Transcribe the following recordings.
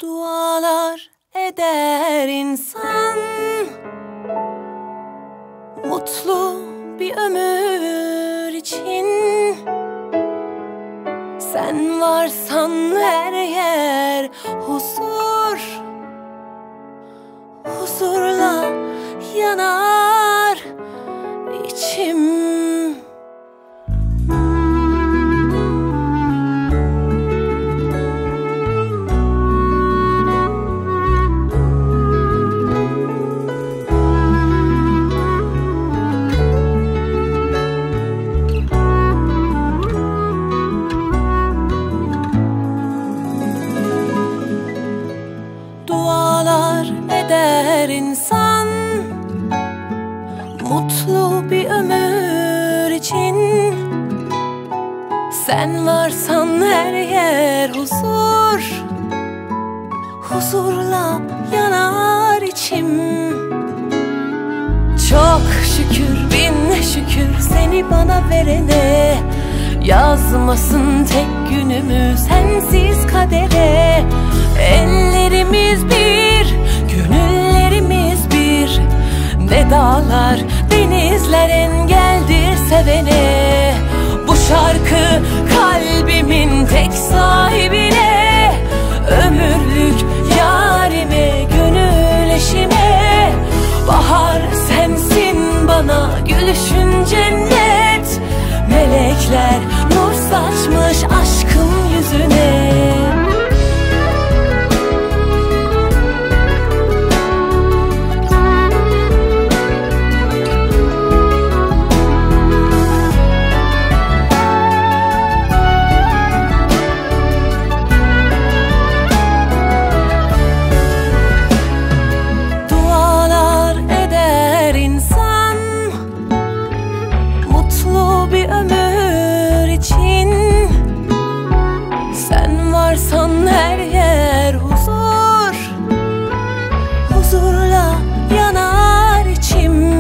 Dualar eder insan, mutlu bir ömür için. Sen varsan her yer huzur, huzurla yanar içim. Dualar eder insan, mutlu bir ömür için. Sen varsan her yer huzur, huzurla yanar içim. Çok şükür, bin şükür seni bana verene. Yazmasın tek günümü sensiz kadere. Ellerimiz bir, gönüllerimiz bir. Ne dağlar, denizler engeldir sevene. Bu şarkı kalbimin tek sahibine. Ömürlük yarime, gönül eşime. Bahar sensin bana, gülüşün cennet. Melekler nur saçmış aşkın yüzüne. Dualar eder insan, mutlu bir ömür için. Sen varsan her yer huzur, huzurla yanar içim.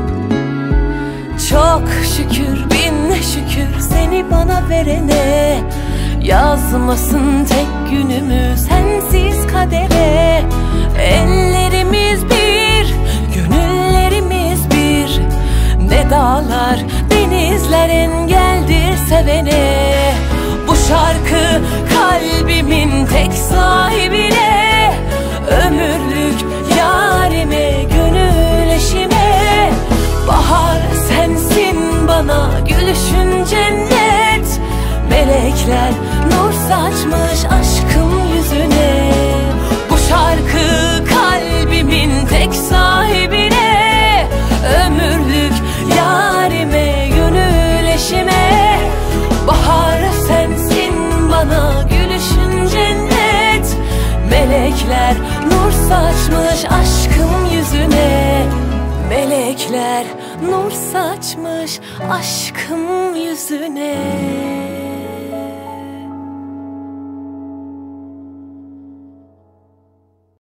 Çok şükür, bin şükür seni bana verene. Yazmasın tek günümü sensiz kadere. Ellerimiz bir, gönüllerimiz bir. Ne dağlar, denizler engeldir sevene. Bu şarkı kalbimin tek sahibine. Ömürlük yarime, gönül eşime. Bahar sensin bana, gülüşün cennet. Melekler nur saçmış aşkın yüzüne. Bu şarkı kalbimin tek sahibine. Ömürlük yarime, gönül eşime. Bahar sensin bana, gülüşün cennet. Melekler nur saçmış aşkın yüzüne. Melekler nur saçmış aşkın yüzüne.